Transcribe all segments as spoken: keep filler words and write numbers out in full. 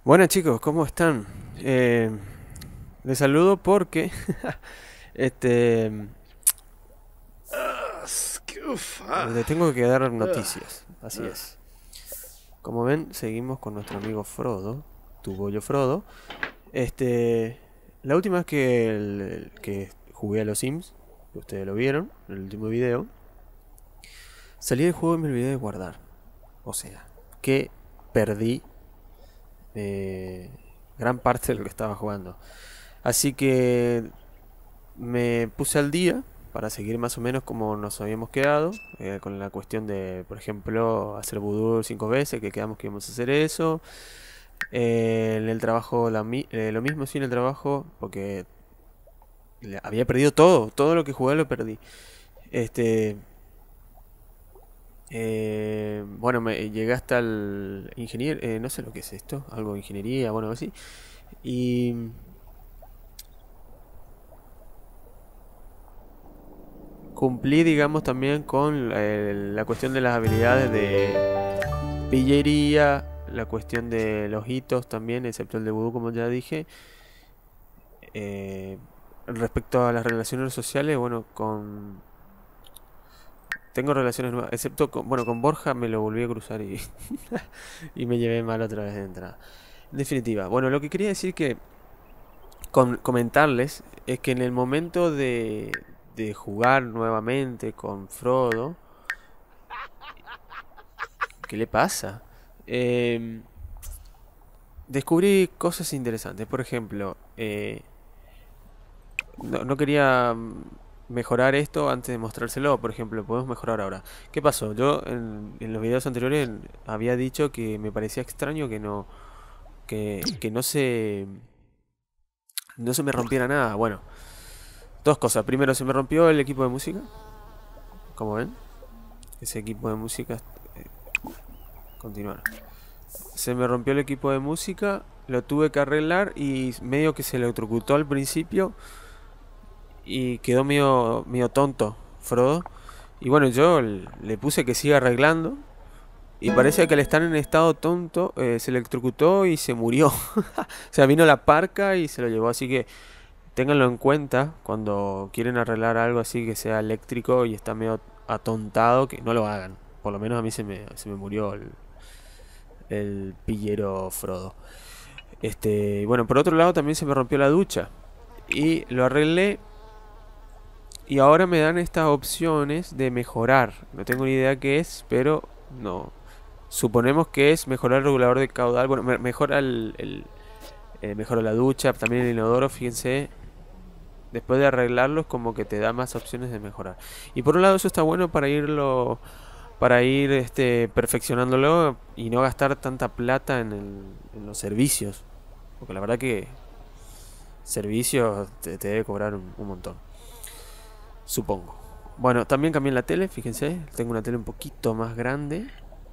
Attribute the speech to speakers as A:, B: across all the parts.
A: Buenas chicos, ¿cómo están? Eh, les saludo porque este
B: Uf, ah,
A: les tengo que dar
B: ugh,
A: noticias. Así
B: ugh.
A: es. Como ven, seguimos con nuestro amigo Frodo, tu bollo Frodo. Este, la última vez que, el- que jugué a los Sims, que ustedes lo vieron en el último video, salí del juego y me olvidé de guardar. O sea, que perdí eh, gran parte de lo que estaba jugando. Así que me puse al día para seguir más o menos como nos habíamos quedado, eh, con la cuestión de, por ejemplo, hacer vudú cinco veces, que quedamos que íbamos a hacer eso. Eh, en el trabajo la mi- eh, lo mismo sí en el trabajo, porque le- había perdido todo, todo lo que jugué lo perdí. Este, eh, bueno, me llegué hasta el ingeniero, eh, no sé lo que es esto, algo de ingeniería, bueno, algo así. Y cumplí, digamos, también con eh, la cuestión de las habilidades de pillería, la cuestión de los hitos también, excepto el de vudú, como ya dije. Eh, Respecto a las relaciones sociales, bueno, con... Tengo relaciones nuevas, excepto con... Bueno, con Borja me lo volví a cruzar y, y me llevé mal otra vez de entrada. En definitiva, bueno, lo que quería decir que... Con, comentarles es que en el momento de, de jugar nuevamente con Frodo, ¿qué le pasa? Eh, Descubrí cosas interesantes. Por ejemplo, eh, no, no quería mm, mejorar esto antes de mostrárselo. Por ejemplo, podemos mejorar ahora. ¿Qué pasó? Yo en, en los videos anteriores había dicho que me parecía extraño que no que, que no se no se me rompiera nada. Bueno, dos cosas. Primero, se me rompió el equipo de música, como ven. Ese equipo de música, eh, continuar. Se me rompió el equipo de música, lo tuve que arreglar y medio que se electrocutó al principio y quedó medio, medio tonto Frodo. Y bueno, yo le puse que siga arreglando. Y parece que al estar en estado tonto, eh, se electrocutó y se murió. O sea, vino la parca y se lo llevó. Así que ténganlo en cuenta cuando quieren arreglar algo así que sea eléctrico y está medio atontado, que no lo hagan. Por lo menos a mí se me, se me murió el, el pillero Frodo. Este, bueno, por otro lado también se me rompió la ducha. Y lo arreglé. Y ahora me dan estas opciones de mejorar. No tengo ni idea qué es, pero no. Suponemos que es mejorar el regulador de caudal. Bueno, me- mejora el, el- eh, mejora la ducha, también el inodoro, fíjense. Después de arreglarlos, como que te da más opciones de mejorar. Y por un lado eso está bueno para irlo, para ir este, perfeccionándolo y no gastar tanta plata en, el- en los servicios. Porque la verdad que servicios te, te debe cobrar un, un montón. Supongo. Bueno, también cambié la tele, fíjense. Tengo una tele un poquito más grande.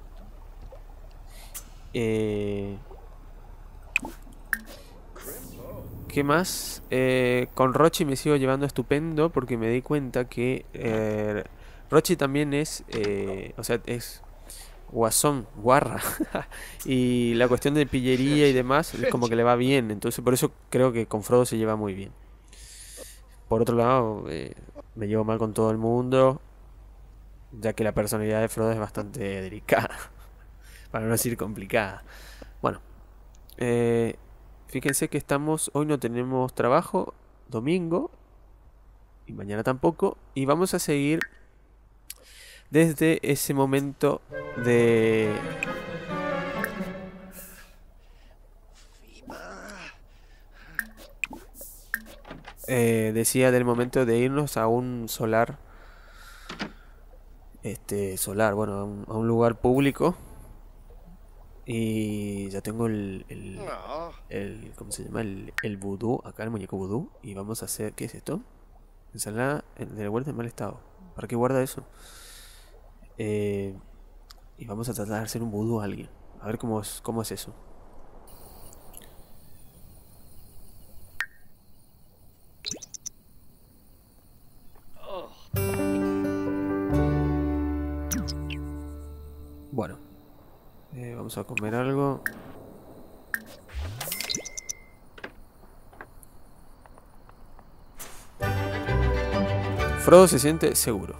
A: Eh, ¿Qué más? Eh, con Rochi me sigo llevando estupendo porque me di cuenta que eh, Rochi también es, eh, o sea, es guasón, guarra. Y la cuestión de pillería y demás es como que le va bien. Entonces por eso creo que con Frodo se lleva muy bien. Por otro lado, eh, me llevo mal con todo el mundo, ya que la personalidad de Frodo es bastante delicada, para no decir complicada. Bueno, eh, fíjense que estamos, hoy no tenemos trabajo, domingo, y mañana tampoco, y vamos a seguir desde ese momento de, eh, decía, del momento de irnos a un solar, este, solar, bueno, a un, a un lugar público, y ya tengo el, el,
B: No.
A: el ¿cómo se llama? El, el vudú, acá el muñeco vudú, y vamos a hacer, ¿qué es esto? Ensalada de la huerta en mal estado. ¿Para qué guarda eso? Eh, y vamos a tratar de hacer un vudú a alguien. A ver cómo es, cómo es eso.
B: Oh.
A: Bueno, eh, vamos a comer algo. Frodo se siente seguro.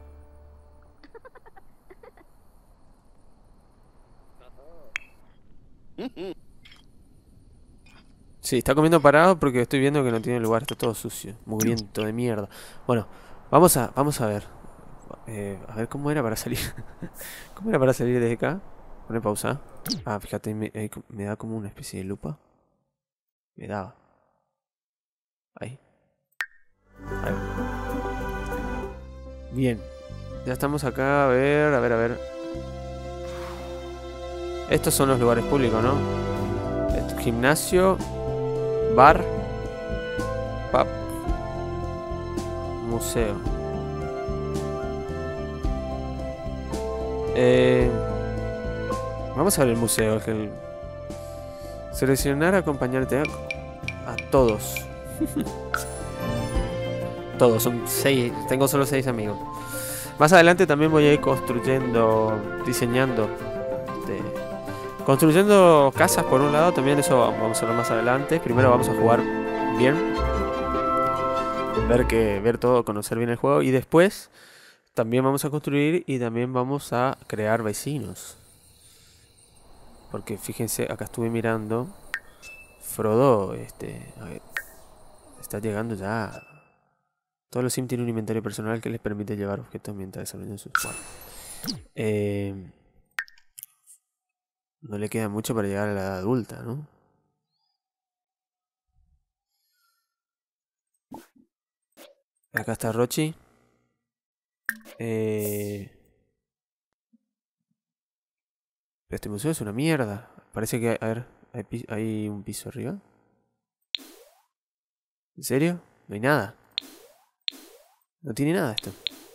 A: Sí, está comiendo parado porque estoy viendo que no tiene lugar, está todo sucio, mugriento de mierda. Bueno, vamos a, vamos a ver. Eh, a ver cómo era para salir. ¿Cómo era para salir desde acá? Pone pausa. Ah, fíjate, me, ahí co- me da como una especie de lupa. Me daba. Ahí. Ahí. Bien. Ya estamos acá, a ver, a ver, a ver. Estos son los lugares públicos, ¿no? Esto, gimnasio, bar, pub, museo. Eh, vamos a ver el museo. Es que el- seleccionar, acompañarte a, a todos. Todos, son seis. Tengo solo seis amigos. Más adelante también voy a ir construyendo, diseñando, este, construyendo casas por un lado. También eso vamos a ver más adelante. Primero vamos a jugar bien, ver que, ver todo, conocer bien el juego y después también vamos a construir y también vamos a crear vecinos. Porque fíjense, acá estuve mirando. Frodo, este, a ver, está llegando ya. Todos los Sims tienen un inventario personal que les permite llevar objetos mientras desarrollan sus... Bueno. Eh, no le queda mucho para llegar a la edad adulta, ¿no? Acá está Rochi. Eh... Este museo es una mierda. Parece que, a ver, hay, pi- hay un piso arriba. ¿En serio? No hay nada. No tiene nada esto.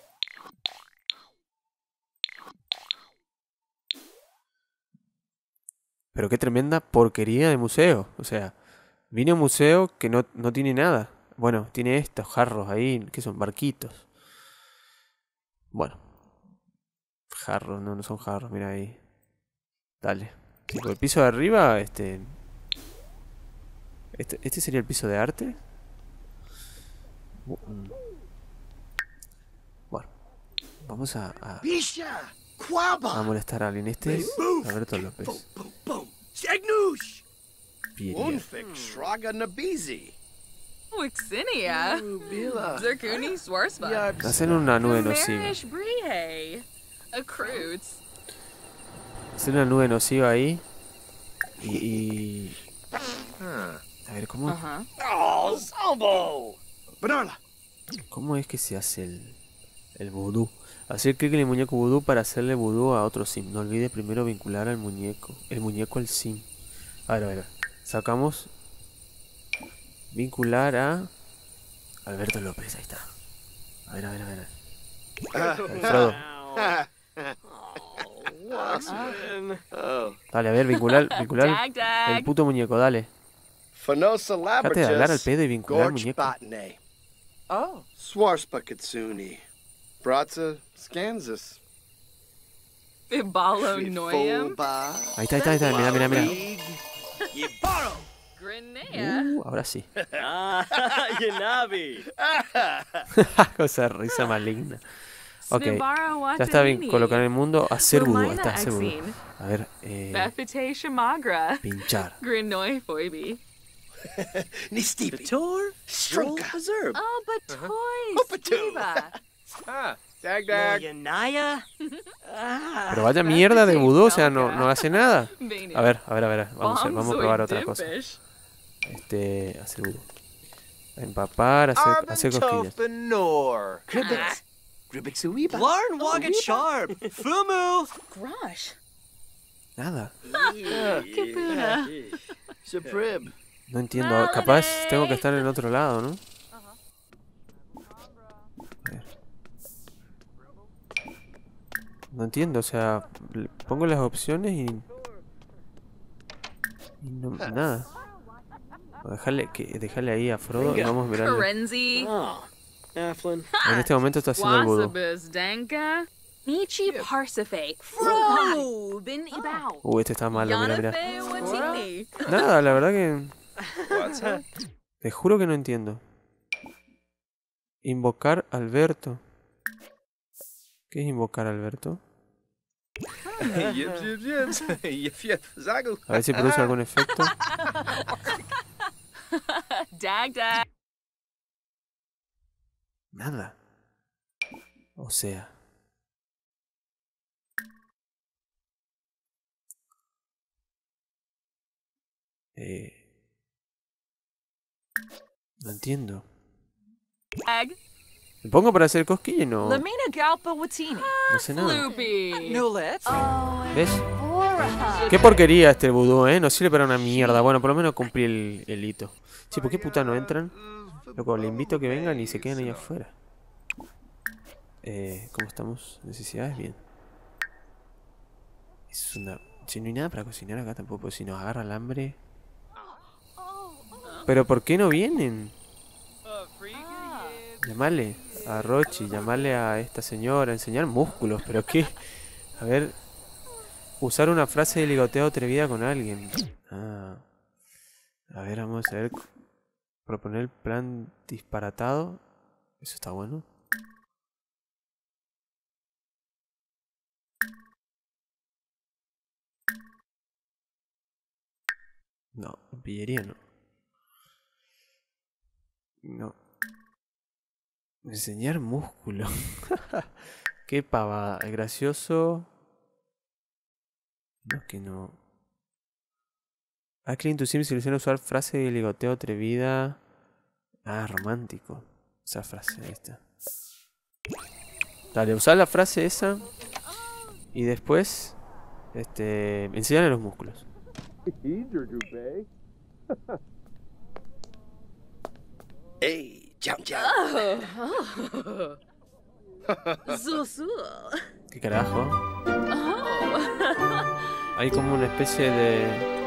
A: Pero qué tremenda porquería de museo. O sea, vine a un museo que no, no tiene nada. Bueno, tiene estos jarros ahí, que son barquitos. Bueno, jarros, no, no son jarros, mira ahí. Dale. Sí, por el piso de arriba, este, este. ¿Este sería el piso de arte? Bu- mm. Bueno, vamos a, a,
B: Bisha!
A: a
B: Quaba!
A: molestar a alguien. Este es Alberto López.
B: Boom, boom, boom! Jagnoosh!
A: Piria.
B: Unfik Shraga Nabizi!
C: Wixinia.
B: Bila!
C: Zerkuni Swarspa.
B: Yabs!
A: Hacen una nube nociva.
C: Marish Brihe. Accruits.
A: Hacen una nube nociva ahí. Y, y... A ver, ¿cómo,
C: Uh-huh.
B: Oh, Zombo! Banarla!
A: ¿cómo es que se hace el, el vudú? Hacer clic en el muñeco vudú para hacerle vudú a otro sim. No olvide primero vincular al muñeco. El muñeco al sim. A ver, a ver. Sacamos. Vincular a Alberto López. Ahí está. A ver, a ver, a ver. Alfredo.
B: Waxman! Oh.
A: Dale, a ver, vincular, vincular
C: Dag
A: el
C: dag.
A: puto muñeco, dale.
B: Fanosa
A: Dejate de hablar al
B: Labratus!
A: pedo y vincular al
B: Gorge
A: muñeco.
B: Botany!
C: Oh.
B: Swarspa Kitsuni! Bratza Skansis!
C: Fibalo Noyam.
B: Foba!
A: Ahí está, ahí está, ahí está. Mira, mira, mira.
B: Yibaro!
C: Grenea.
A: Uh, ahora sí.
D: Ah, Yanabi.
A: Cosa de risa maligna. Ok.
C: Snibara
A: Ya está bien.
C: Watanini.
A: Colocar en el mundo. Hacer vudú. Ahí está,
C: Romina
A: hacer vudú.
C: Exine.
A: A ver, eh.
C: Bethite Shamagra.
A: Pinchar.
C: Grinoi Foibi.
B: Nistibi!
D: Tor?
B: Strunka!
D: Preserve.
C: Oh, but toys.
B: Hoopatoo.
C: Diva.
B: Ah, Dag Dag!
D: Yanaya? Ah.
A: Pero vaya mierda de vudú. O sea, no, no hace nada.
C: Vania.
A: A ver, a ver, a ver. Vamos a,
C: Bonzoid
A: vamos a probar otra cosa.
C: Dimpish.
A: Este. Hacer vudú. Empapar, hacer, hacer cosquillas.
B: Arbentofanor!
D: Cribbits.
B: Gribixuiba!
D: Larn Waggett Sharp. Fumu.
C: Grush.
A: Nada.
C: Kapuna.
B: Suprib!
A: No entiendo. Capaz tengo que estar en el otro lado, ¿no? A ver. No entiendo, o sea, le pongo las opciones y... y no, nada. Dejarle, que, dejarle ahí a Frodo y vamos mirando.
C: Karenzi.
D: Oh. Aflin.
A: En este momento está haciendo el vudú.
C: Wasabus Danka. Michi Parsifake. Fro. Bin Ibao.
A: Uh, este está malo, mira, mira.
C: Yanafe Watini.
A: Nada, la verdad que...
B: What's up?
A: Te juro que no entiendo. Invocar a Alberto. ¿Qué es invocar a Alberto?
B: Yips, yips, yips. Yip, yip. Zagu.
A: A ver si produce algún efecto.
C: Dag dag.
A: Nada. O sea. Eh, no entiendo.
C: Dag.
A: ¿Me pongo para hacer cosquilla y no?
E: Lamina Galpa Watini.
A: No sé nada.
C: Loopy.
E: No let's.
A: ¿Ves? Qué porquería este vudú, ¿eh? No sirve para una mierda. Bueno, por lo menos cumplí el, el hito. Sí, ¿por qué puta no entran? Loco, le invito a que vengan y se queden ahí afuera. Eh, ¿cómo estamos? ¿Necesidades? Bien. Es una... Si no hay nada para cocinar acá tampoco, si nos agarra el hambre... ¿Pero por qué no vienen? Llamale a Rochi, llamarle a esta señora, enseñar músculos, pero qué... A ver... Usar una frase de ligoteo atrevida con alguien. Ah. A ver, vamos a ver... Proponer el plan disparatado. Eso está bueno. No, en pillería no. No. Enseñar músculo. Qué pavada. Es gracioso. No, que no. A Clint to Sim se ilusiona usar frase de ligoteo atrevida. Ah, romántico. Esa frase, ahí está. Dale, usar la frase esa. Y después. Este. Enseñarle los músculos.
B: Hey, jump, jump.
C: Zuzu.
A: ¿Qué carajo?
C: Oh.
A: Hay como una especie de...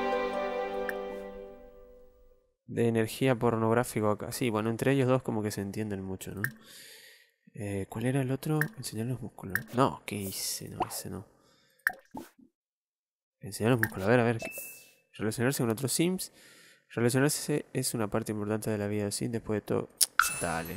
A: De energía pornográfica acá. Sí, bueno, entre ellos dos como que se entienden mucho, ¿no? Eh, ¿Cuál era el otro? Enseñar los músculos. No, ¿qué hice? No, ese no. Enseñar los músculos. A ver, a ver. Relacionarse con otros Sims. Relacionarse es una parte importante de la vida de Sim. Después de todo... Dale.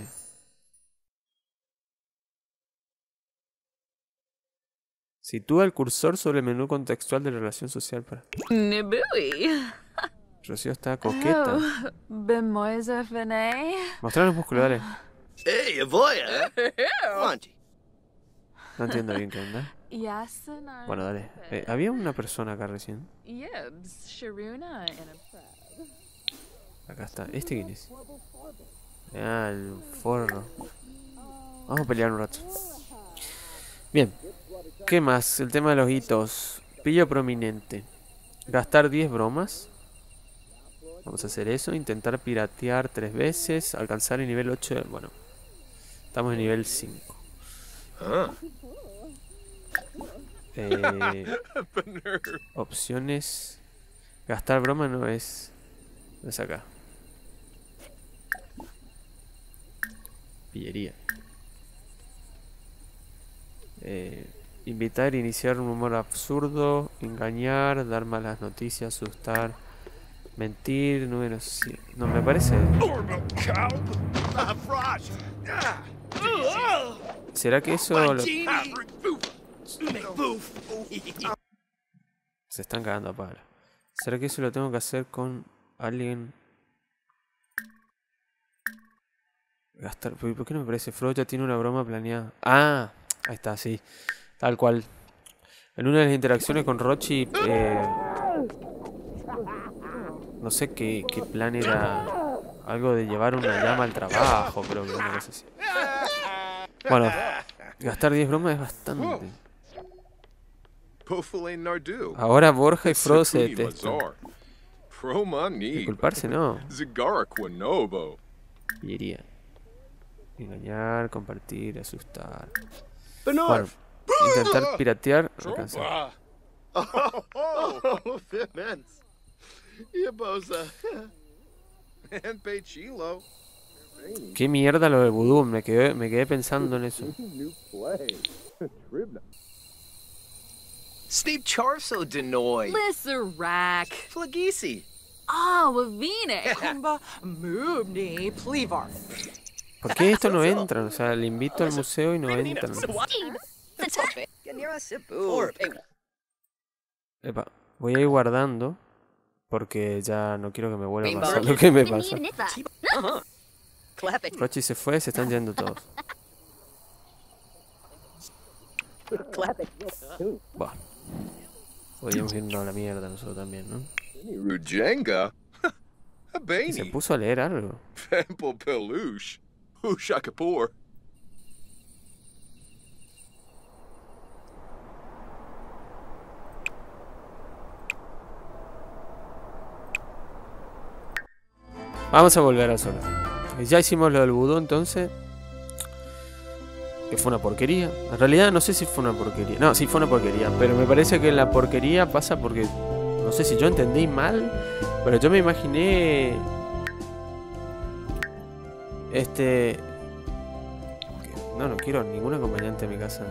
A: Sitúa el cursor sobre el menú contextual de relación social para...
C: Nibui.
A: Rocío está coqueta.
E: Bemoise Fene.
A: Mostrar los músculos, dale.
B: Hey, Avoya. Wanji.
A: No entiendo bien qué onda.
E: Yasana.
A: Bueno, dale. Eh, había una persona acá recién.
E: Yibs. Sharuna in a prep.
A: Acá está. ¿Este quién es? Ah, el forro. Vamos a pelear un rato. Bien. ¿Qué más? El tema de los hitos. Pillo prominente. Gastar diez bromas. Vamos a hacer eso. Intentar piratear tres veces. Alcanzar el nivel ocho. De... Bueno. Estamos en nivel cinco. Eh, opciones. Gastar broma no es... No es acá. Pillería. Eh, invitar, iniciar un humor absurdo. Engañar, dar malas noticias, asustar. Mentir, números... No, me parece... ¿Será que eso lo... Se están cagando a palo. ¿Será que eso lo tengo que hacer con alguien? Gastar... ¿Por qué no me parece? Frodo ya tiene una broma planeada. Ah, ahí está, sí. Tal cual. En una de las interacciones con Rochi... Eh, no sé qué, qué plan era. Algo de llevar una llama al trabajo, creo que una cosa así. Bueno, gastar diez bromas es bastante. Ahora Borja y Frodo se detestan. Disculparse no. Pillería. Engañar, compartir, asustar. Bueno, intentar piratear, alcanzar. Qué mierda lo del vudú, me quedé, me quedé pensando en eso.
B: Steve Charso Denoy.
C: Lisserack.
B: Flagisi.
C: Ah, Wavine.
E: Kumba Moobni Plevar.
A: ¿Por qué esto no entran? O sea, le invito al museo y no entran. Epa, voy a ir guardando porque ya no quiero que me vuelva a pasar lo que me pasa. Rochi se fue, se están yendo todos. Buah. Podríamos irnos a la mierda nosotros también, ¿no?
B: Rujenga?
A: Y se
B: Habani.
A: puso a leer algo.
B: Pample Peluche. Usha Kapoor.
A: Vamos a volver a Sora. Ya hicimos lo del vudú entonces. Que fue una porquería. En realidad no sé si fue una porquería. No, sí fue una porquería. Pero me parece que la porquería pasa porque... No sé si yo entendí mal. Pero yo me imaginé... Este... No, no quiero ningún acompañante en mi casa.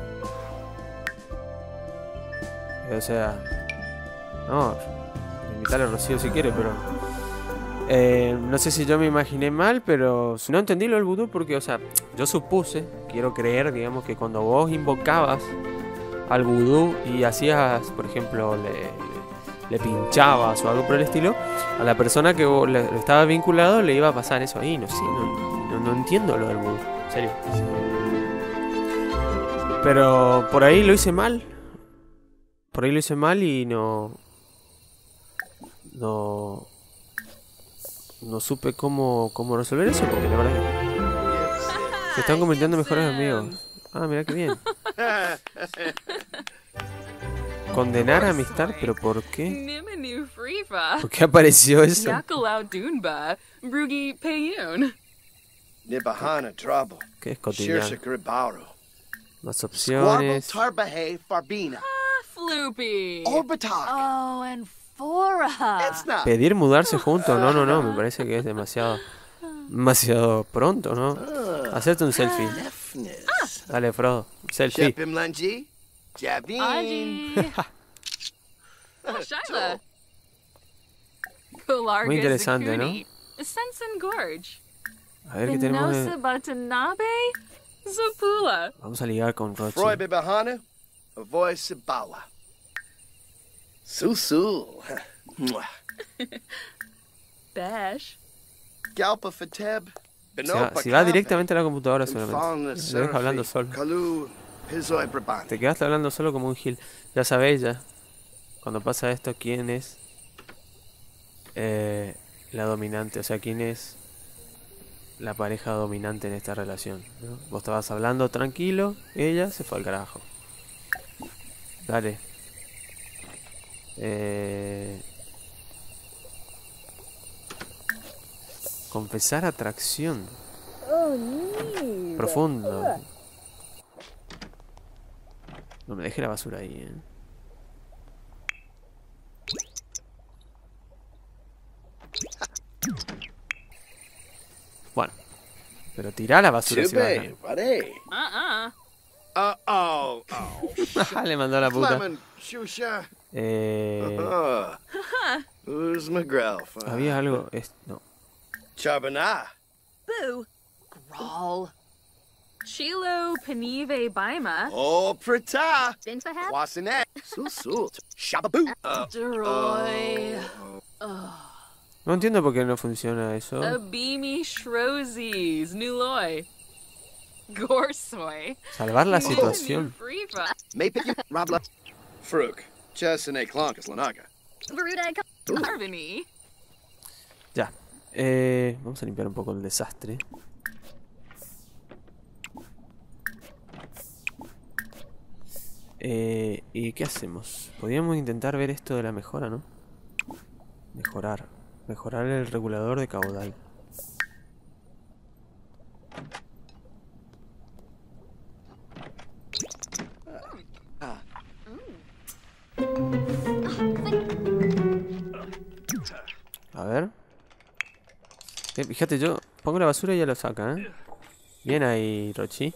A: O sea... No, invitarle a Rocío si quiere, pero... Eh, no sé si yo me imaginé mal, pero no entendí lo del vudú porque, o sea, yo supuse, quiero creer, digamos, que cuando vos invocabas al vudú y hacías, por ejemplo, le, le, le pinchabas o algo por el estilo, a la persona que vos le, estaba vinculado le iba a pasar eso ahí. No sé, no, no, no entiendo lo del vudú, en serio. Pero por ahí lo hice mal. Por ahí lo hice mal y no... No... No supe cómo, cómo resolver eso, porque la verdad que se están convirtiendo en mejores amigos. Ah, mira qué bien. Condenar a amistad, pero ¿por qué?
C: Nimanu Freefa.
A: ¿Por qué apareció eso?
C: Yakalau Dunba. Brugi Payun.
B: Nibahana Trouble.
A: ¿Qué es cotidiano?
B: Shirshakribaru.
A: Más
B: Squabble
A: opciones.
B: Tarbahe Farbina.
C: Floopy.
B: Orbitak.
E: Oh, and Fora.
B: It's not.
A: Pedir mudarse juntos. No, no, no. Me parece que es demasiado... Demasiado pronto, ¿no? Hacerte un selfie.
B: Deafness.
A: Dale, Frodo. Selfie.
B: Shepim Lanji. Javin.
C: Aji. Shyla. Kolarga
A: Muy interesante, ¿no?
C: Zakuni. Sensen Gorge.
A: A ver qué tenemos.
C: Venosa
A: de-
C: Batanabe. Zapula.
A: Vamos a ligar con Rochi.
B: Freud Bibahana. Avoy Sibawa. Susu. Mwah.
C: Bash.
B: Galpa Fateb.
A: Si va, si va directamente a la computadora solamente. Lo deja hablando solo.
B: Kalu. Pizoy Brabant.
A: Te quedaste hablando solo como un gil. Ya sabéis ya. Cuando pasa esto, quién es eh, la dominante. O sea, quién es la pareja dominante en esta relación, ¿no? Vos estabas hablando tranquilo. Ella se fue al carajo. Dale. Eh... Confesar atracción. Profundo. No me deje la basura ahí, eh. Bueno. Pero tirá la basura si vas
B: Chube. Vare.
C: Uh-uh.
B: Uh oh. Oh.
A: a... Le mandó a la puta.
B: Fleming. Shusha.
A: Eh...
B: Uh. Who's McGrath?
A: Había algo... Es... No.
B: Chabana.
C: Boo. Grawl. Chilo Panive Baima.
B: Oh, Prata.
C: Dintahat.
B: Wasinet. Susu. Shababoo. Uh,
C: Droy.
A: No entiendo por qué no funciona eso.
C: Abimi Shrozes. Nuloy. Gorsoy.
A: Salvar la situación.
C: Freefa.
B: Maypick. Rabla. Fruk. Chesine Clonkus Lanaga.
C: Arvini.
A: Ya. Eh, vamos a limpiar un poco el desastre. Eh, ¿y qué hacemos? Podríamos intentar ver esto de la mejora, ¿no? Mejorar. Mejorar el regulador de caudal. A ver. Eh, fíjate, yo pongo la basura y ya lo saca, ¿eh? Bien ahí, Rochi.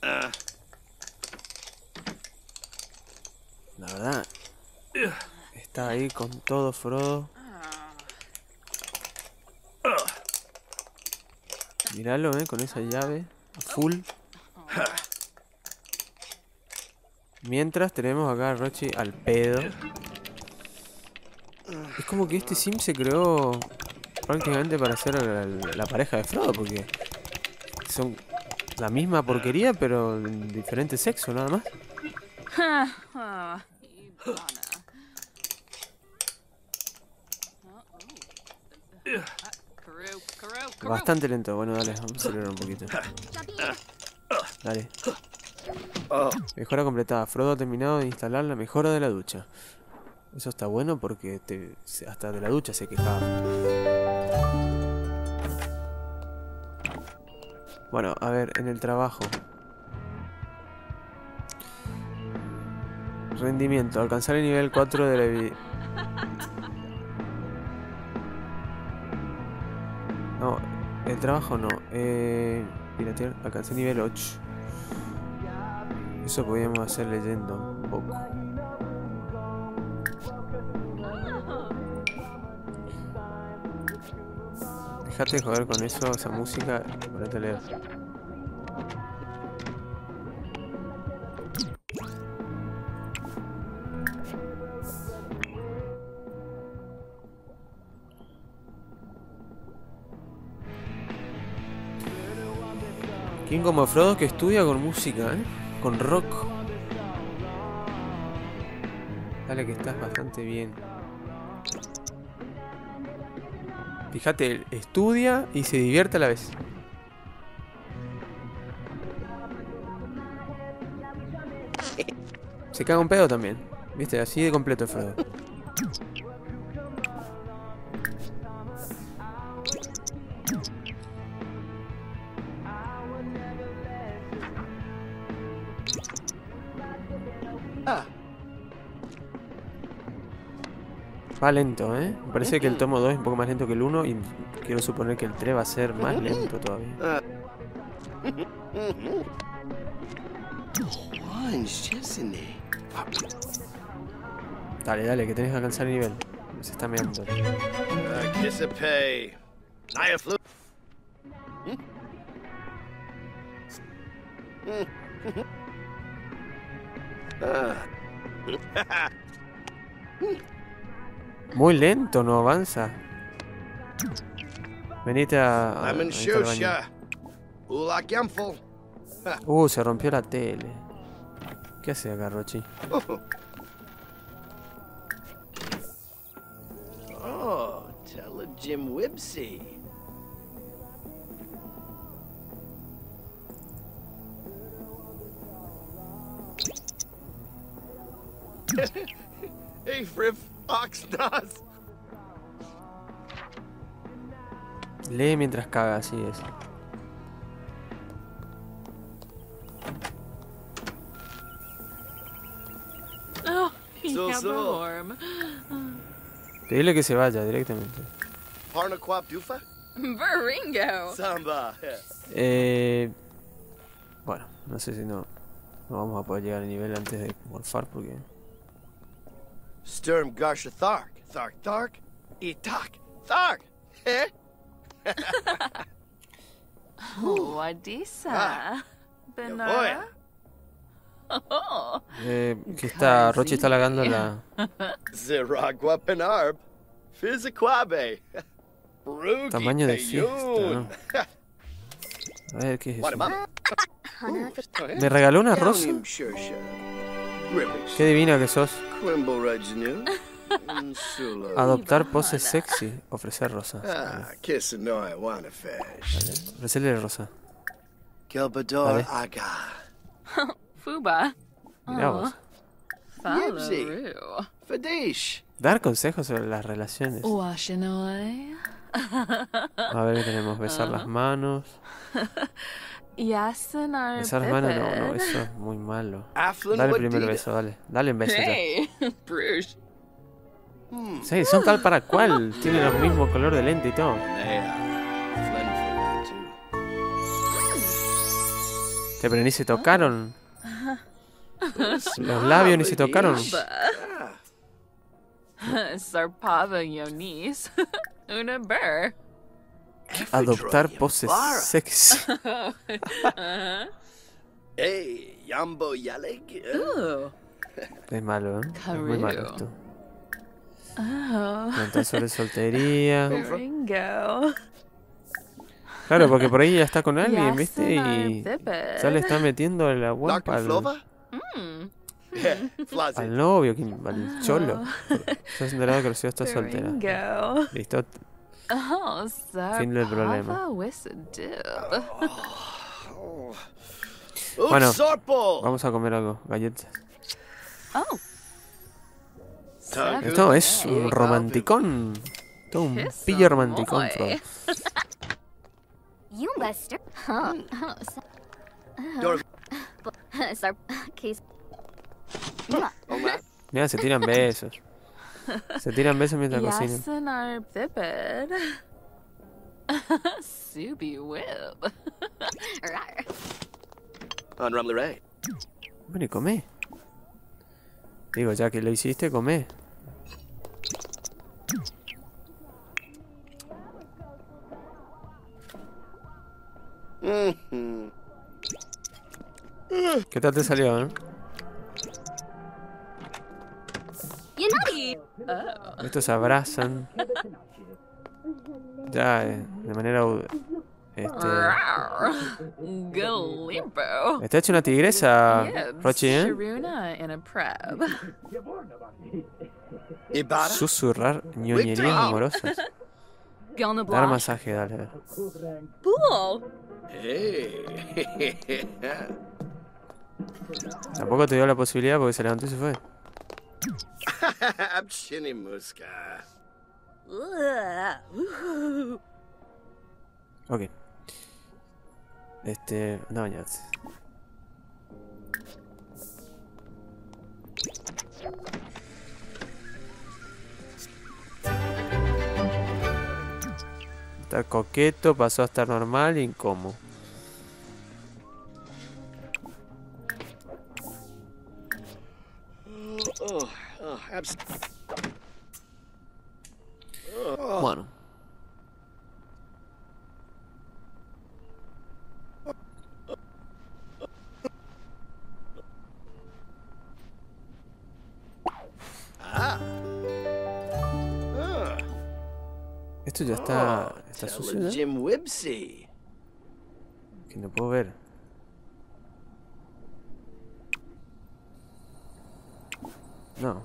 A: La verdad, Está ahí con todo Frodo. Míralo, eh, con esa llave. A full. Mientras tenemos acá a Rochi al pedo. Es como que este sim se creó prácticamente para ser la, la pareja de Frodo, porque son la misma porquería, pero en diferente sexo, nada más.
C: Oh,
A: Bastante lento. Bueno, dale, vamos a acelerar un poquito. Dale. Mejora completada. Frodo ha terminado de instalar la mejora de la ducha. Eso está bueno porque te, hasta de la ducha se quejaba. Bueno, a ver, en el trabajo. Rendimiento. Alcanzar el nivel cuatro de la vida. No, el trabajo no. Eh, piratear. Alcancé nivel ocho. Eso podríamos hacer leyendo un poco. Dejate de joder con eso, esa música. Ahora te leo. ¿Quién como Frodo que estudia con música, eh? Con rock? Dale que estás bastante bien. Fíjate, él estudia y se divierte a la vez. Se caga un pedo también. ¿Viste? Así de completo Frodo. Va lento, ¿eh? Me parece que el tomo dos es un poco más lento que el uno y quiero suponer que el tres va a ser más lento todavía. Dale, dale, que tenés que alcanzar el nivel. Se está meando. Muy lento, no avanza. Venite a... a, a entrar al baño. Uh, se rompió la tele. ¿Qué hace acá, Rochi?
B: Oh, tell a Jim Wibsey. Hey, Friff, Oxnaz.
A: Lee mientras caga, así es.
C: Oh,
B: So,
C: yeah,
B: so.
C: warm.
A: Pedile que se vaya directamente.
B: Parnaquap Dufa?
C: Baringo.
B: Samba.
A: Eh... Bueno, no sé si no... No vamos a poder llegar al nivel antes de morfar porque...
B: Sturm Garsha Thark. Thark Thark. Etak. Thark. Eh?
C: Oh, Adisa.
B: Ah.
C: Benara. Oh.
A: Eh, que está... Rochi está lagando la...
B: Zeragua Penarb. Fiziquabe. Rugi
A: Tamaño de fiesta,
B: Peyun.
A: ¿no? A ver, ¿qué es
B: What
A: eso?
B: about?
A: ¿Me regaló una rosa?
B: Downim Shersha. Ribbish.
A: Qué divina que sos.
B: Quimble Rajanu. Sula.
A: Adoptar poses sexy. Ofrecer rosa.
B: Ah, kiss a no I wanna fish.
A: Ofrecerle rosa.
B: Gilbador
A: Vale.
B: Aga.
C: Fuba.
A: Mirá
C: Oh.
A: vos.
B: Yipsy.
C: Fallaroo.
B: Fadish.
A: Dar consejos sobre las relaciones.
E: Washinoi.
A: A ver, ¿qué tenemos? Besar las manos.
C: Yasanar.
A: Besar las manos, no, no, eso es muy malo.
B: Afflin
A: Dale el primer
B: Wadida.
A: beso, dale. Dale un beso ya.
C: Hey, Bruges.
A: Sí, son tal para cual. Tienen el mismo color de lente y todo.
B: Yeah. Flin for that too.
A: Te, pero ni se tocaron. Los labios ni se tocaron.
C: Sarpava Yonis. Una burr.
A: Adoptar poses
B: Vara.
A: sexy.
B: Hey, Yambo Yaleg. Uh,
C: Ooh.
A: Es malo, ¿eh? Es muy malo
C: Carew.
A: esto.
C: Oh.
A: Preguntar sobre soltería.
C: Ringo.
A: Claro, porque por ahí ya está con alguien, ¿viste?
C: Yasanar
A: Y
C: Vipid.
A: ya le está metiendo la
B: Doctor
A: guampa al,
B: Flova?
C: Mm.
B: Yeah, Flazzy.
A: al novio, que- al cholo. Se ha enterado que Rocío está soltera.
C: Ringo.
A: Listo.
C: Oh,
A: Fin del problema.
C: Sarpava Wissadib.
B: Oh.
A: Bueno,
B: Sorpo.
A: Vamos a comer algo, galletas.
C: Oh.
B: Tagu.
A: Esto es un
C: Hey.
A: romanticón. Todo un
C: Kiss
A: pillo
C: some
A: romanticón,
C: boy.
A: Frodo.
E: You Buster. Huh. Oh, so,
B: Dor-
E: Sar- case.
B: on that.
A: Mira, se tiran besos. Se tiran besos mientras cocinan.
C: Yasanar Vipid. Subi Whip.
E: Rar.
B: On Rumleray.
A: Bueno, y comé. Digo, ya que lo hiciste, comé.
B: Mm-hmm.
A: ¿Qué tal te salió, eh?
E: You naughty.
A: Estos se abrazan. Ya, eh, de manera... au- Este...
C: Galimbo.
A: Está hecho una tigresa,
C: Yibs,
A: Rochi, ¿eh?
C: Sharuna in a preb.
B: Ibarra.
A: Susurrar ñoñerías amorosas.
C: Gilna
A: Dar
C: Blanc.
A: masaje, dale. dale.
C: Fool.
B: Hey.
A: Tampoco te dio la posibilidad porque se levantó y se fue.
B: Abchinimuska.
A: Ok. Este... Anda a bañarse. Estar coqueto pasó a estar normal e incómodo.
B: Oh, oh, abs.
A: Bueno.
B: Ah. Ah.
A: Esto ya está...
B: Oh,
A: Está
B: tell
A: sucio, ¿no?
B: Jim Wibsey.
A: Que no puedo ver. No.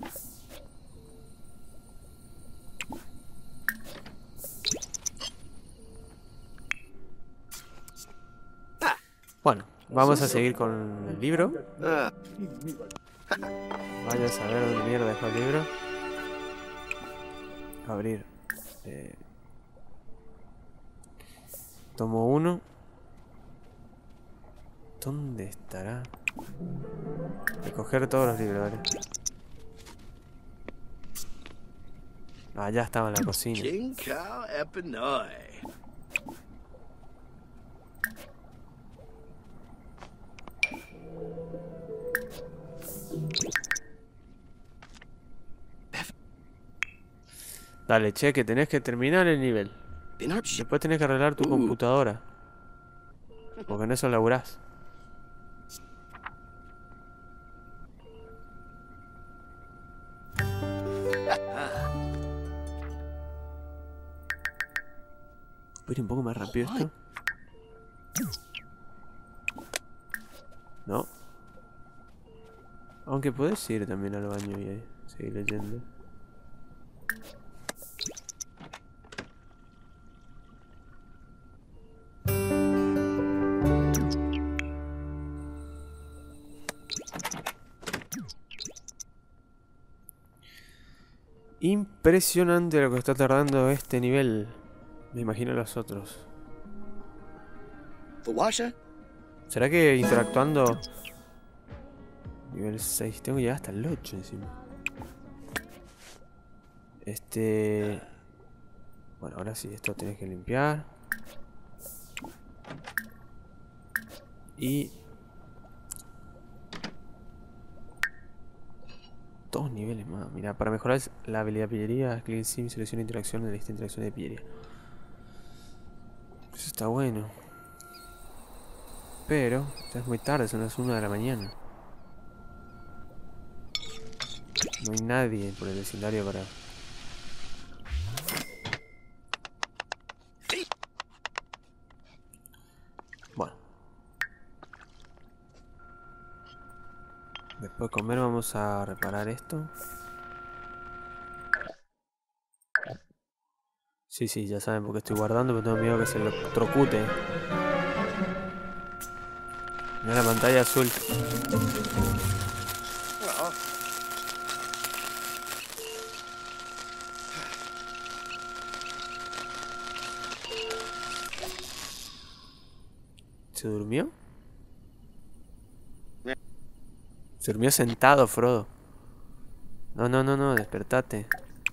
A: Bueno, vamos a seguir con el libro.
B: Ah.
A: Vaya a saber dónde mierda dejó el libro. Abrir. Eh, tomo uno. ¿Dónde estará? Recoger todos los libros, ¿vale? Ah, ya estaba en la cocina.
B: King Cow Epinoi.
A: Dale, che, que tenés que terminar el nivel.
B: Binarch.
A: Después tenés que arreglar tu
B: Uh.
A: computadora. Porque en eso laburás. ¿Puedo ir un poco más rápido esto? No. Aunque podés ir también al baño y ahí seguir leyendo. Impresionante lo que está tardando este nivel. Me imagino los otros.
B: Fawasha?
A: ¿Será que interactuando... Nivel seis. Tengo que llegar hasta el ocho encima. Este... Bueno, ahora sí, esto tenés que limpiar. Y... dos niveles más. Mira, para mejorar la habilidad de pillería, clic sim, selecciona interacción en la lista de interacciones de pillería. Eso está bueno. Pero ya es muy tarde, son las una de la mañana. No hay nadie por el vecindario para... Bueno. Después de comer vamos a reparar esto. Sí, sí, ya saben por qué estoy guardando, pero tengo miedo que se lo trocute. Mira la pantalla azul. ¿Se durmió? Se durmió sentado, Frodo. No, no, no, no, despertate.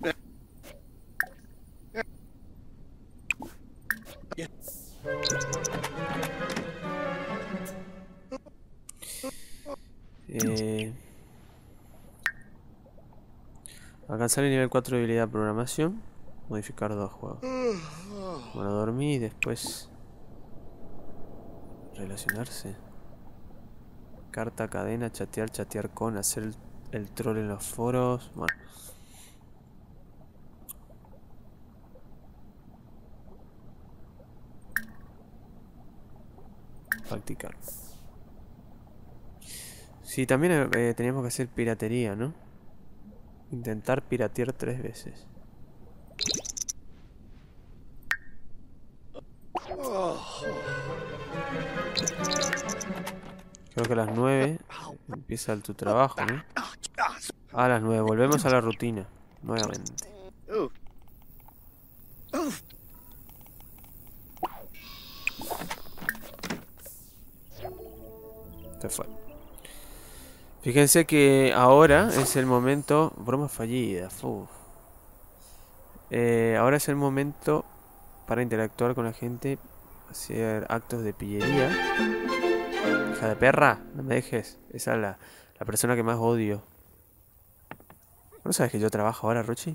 A: Eh... Alcanzar el nivel cuatro de habilidad programación. Modificar dos juegos. Bueno, dormí y después... Relacionarse. Carta, cadena, chatear, chatear con, hacer el, el troll en los foros. Bueno. Practicar. Sí, también eh, teníamos que hacer piratería, ¿no? Intentar piratear tres veces. Creo que a las nueve empieza tu trabajo, ¿no? A las nueve, volvemos a la rutina. Nuevamente. Se fue. Fíjense que ahora es el momento... Broma fallida. Uf. Eh, ahora es el momento para interactuar con la gente. Hacer actos de pillería. Hija de perra, no me dejes. Esa es la, la persona que más odio. ¿No sabes que yo trabajo ahora, Rochi?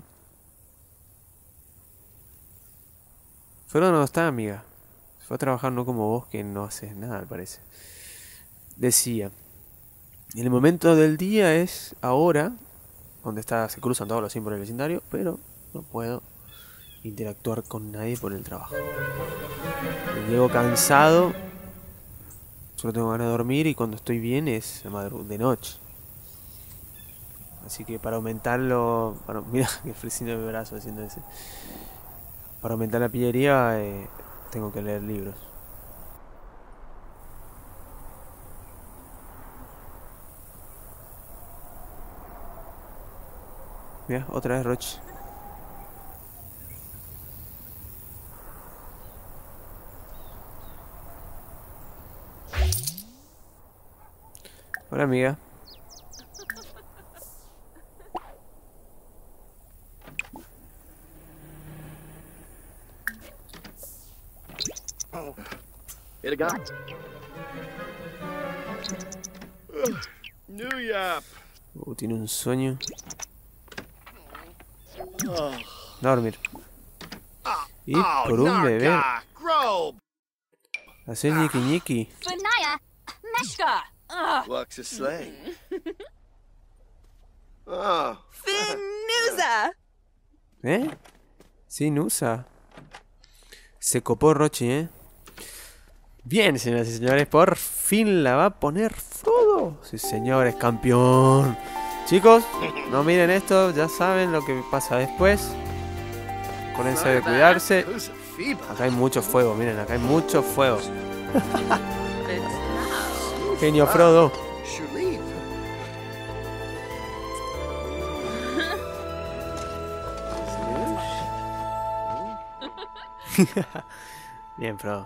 A: Frodo no está, amiga. Se fue a trabajar no como vos, que no haces nada, al parecer. Decía... El momento del día es ahora, donde está, se cruzan todos los símbolos del vecindario, pero no puedo interactuar con nadie por el trabajo. Me llego cansado, solo tengo ganas de dormir y cuando estoy bien es de noche. Así que para aumentarlo, para, mira que fresino de mi brazo haciendo ese. Para aumentar la pillería eh, tengo que leer libros. Mira, otra vez Roche. Hola, amiga.
B: Here to go. New Yap.
A: Uh, tiene un sueño. Dormir. Y por un bebé. Hacer ñiqui ñiqui.
E: Benaya, Meshka. Ugh.
B: Walks a sleigh. Oh.
C: Finusa.
A: ¿Eh? Sin usa. Se copó Rochi, ¿eh? Bien, señoras y señores. Por fin la va a poner Frodo. Sí, señores, campeón. Chicos, no miren esto. Ya saben lo que pasa después. Acuérdense de cuidarse. Acá hay mucho fuego, miren, acá hay mucho fuego. Genio Frodo. Bien, Frodo.